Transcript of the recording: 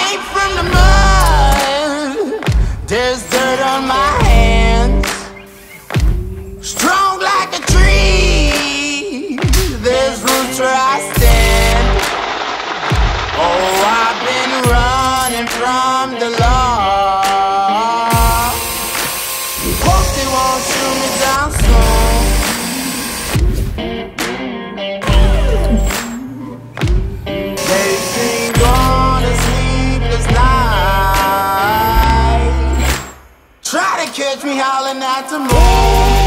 Came from the mud, there's dirt on my hands. Strong like a tree, there's roots where I stand. Oh, I've been running from the law. Hope they won't shoot me down soon. They've been gone a sleepless night, try to catch me howling at the moon.